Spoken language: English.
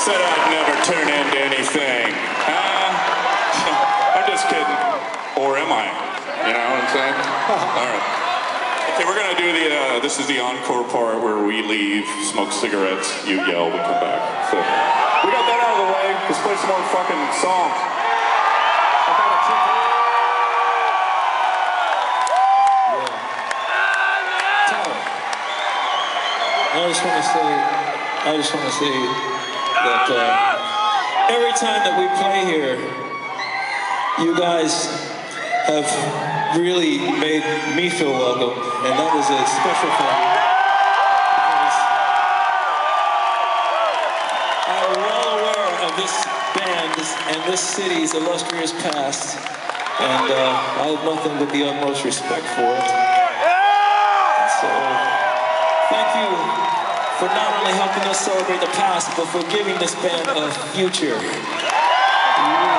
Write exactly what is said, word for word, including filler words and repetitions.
Said I'd never turn into anything. Huh? I'm just kidding. Or am I? You know what I'm saying? All right. Okay, we're gonna do the, uh, this is the encore part where we leave, smoke cigarettes, you yell, we come back. So, we got that out of the way. Let's play some more fucking songs. I got a chicken. Yeah. Tyler, I just want to say, I just want to say that uh, every time that we play here, you guys have really made me feel welcome, and that is a special thing. Because I'm well aware of this band and this city's illustrious past, and uh, I have nothing but the utmost respect for it. And so, thank you for not only helping us celebrate the past, but for giving this band a future. You really